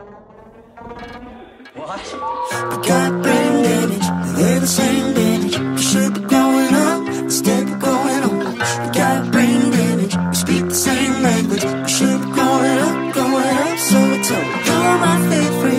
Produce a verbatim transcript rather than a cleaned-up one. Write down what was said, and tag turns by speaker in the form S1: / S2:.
S1: What?
S2: We got brain damage, they're the same damage. We should be growing up, instead we're growing up. We got brain damage, we speak the same language. We should be growing up, growing up. So I told, you're my favorite